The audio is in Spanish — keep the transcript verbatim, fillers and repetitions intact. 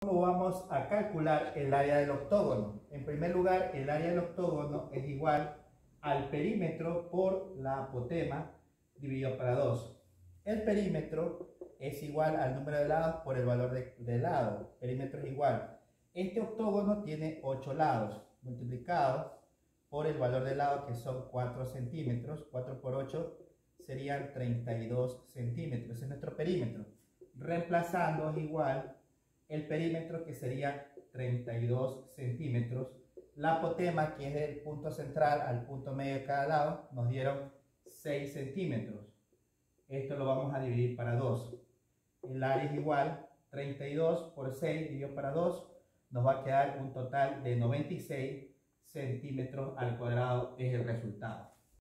¿Cómo vamos a calcular el área del octógono? En primer lugar, el área del octógono es igual al perímetro por la apotema dividido para dos. El perímetro es igual al número de lados por el valor de, de lado. El perímetro es igual. Este octógono tiene ocho lados, multiplicados por el valor de lado, que son cuatro centímetros. cuatro por ocho serían treinta y dos centímetros. Ese es nuestro perímetro. Reemplazando es igual el perímetro, que sería treinta y dos centímetros. La apotema, que es del punto central al punto medio de cada lado, nos dieron seis centímetros. Esto lo vamos a dividir para dos. El área es igual, treinta y dos por seis dividido para dos, nos va a quedar un total de noventa y seis centímetros al cuadrado, es el resultado.